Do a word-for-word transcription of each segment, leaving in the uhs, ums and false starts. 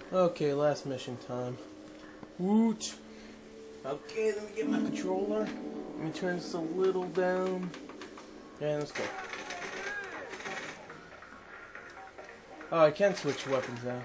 Okay, last mission time. Woot! Okay, let me get my controller. Let me turn this a little down. And let's go. Oh, I can switch weapons now.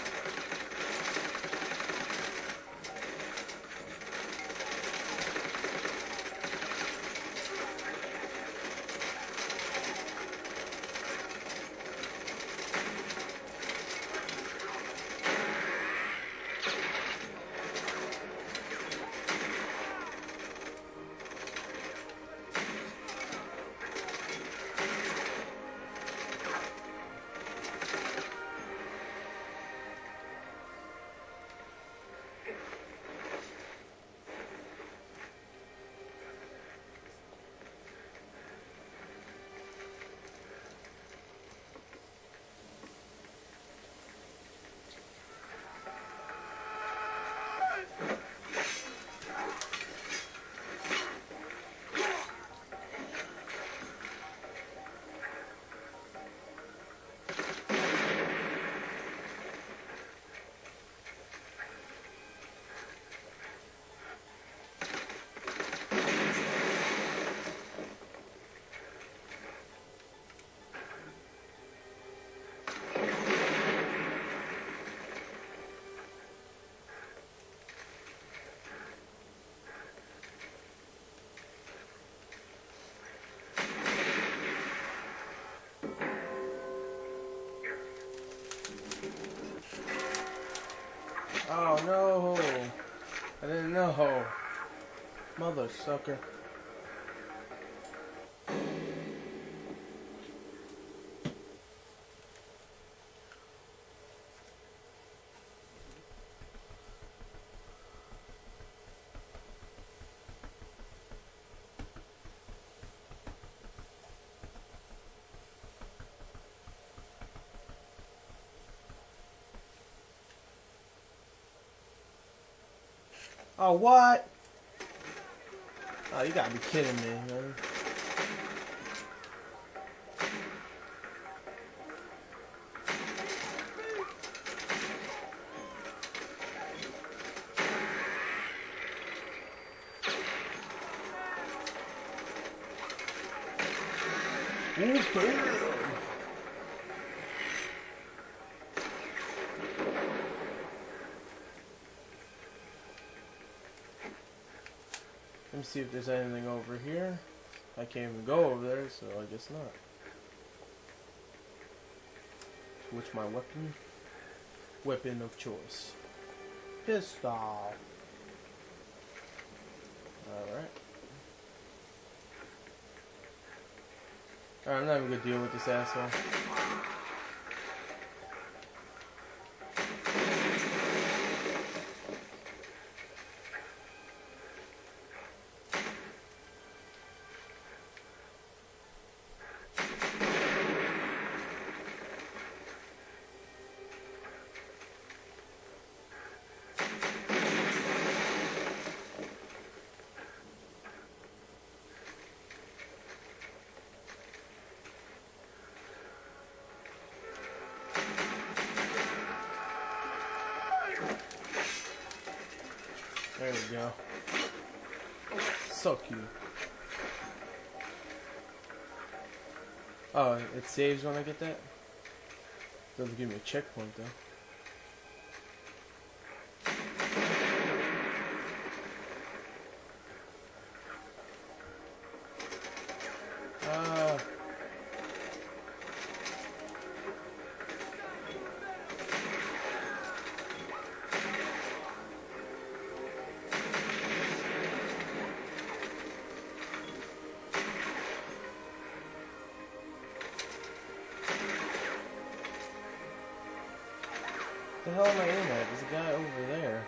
Oh no! I didn't know. Mother sucker. Oh, what? Oh, you gotta be kidding me, man. Okay. Let me see if there's anything over here. I can't even go over there, so I guess not. Switch my weapon. Weapon of choice. Pistol. Alright. Alright, I'm not even gonna deal with this asshole. There we go. So cute. Oh, it saves when I get that? Doesn't give me a checkpoint though. Ah. What the hell am I in at? There's a guy over there.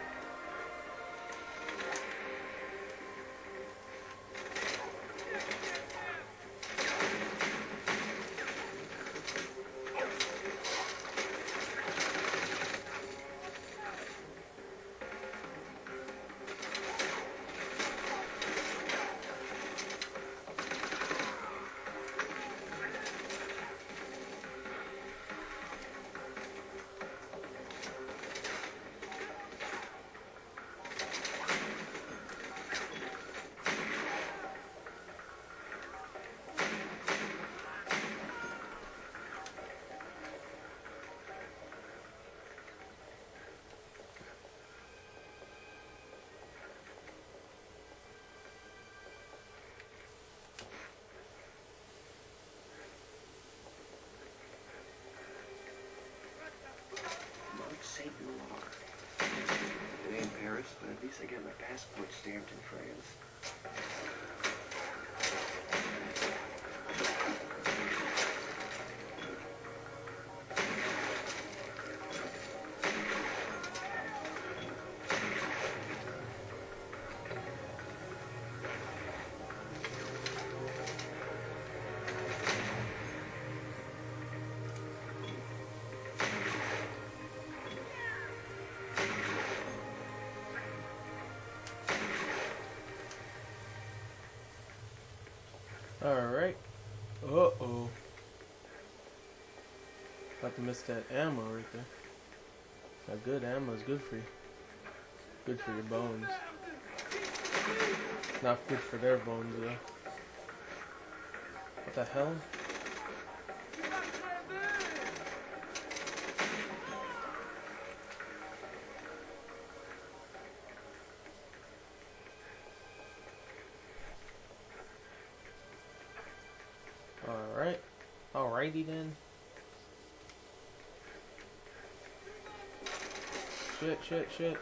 Paris, but at least I get my passport stamped in France. Alright. Uh-oh. About to miss that ammo right there. That good ammo is good for you. Good for your bones. Not good for their bones though. What the hell? Alright. Alrighty then. Shit, shit, shit.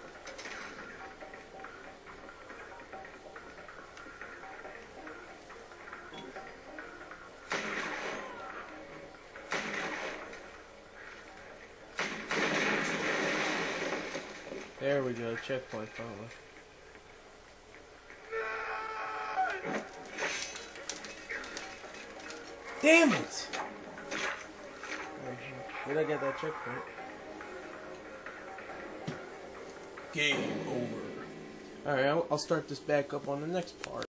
There we go, checkpoint finally. Damn it! Where'd I get that checkpoint? Game over. Alright, I'll, I'll start this back up on the next part.